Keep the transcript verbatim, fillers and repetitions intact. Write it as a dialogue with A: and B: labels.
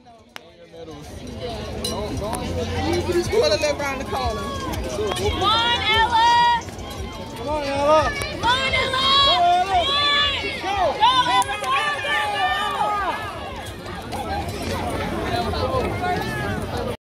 A: Pull a little around the corner.
B: Come on, Ella!
C: Come on, Ella!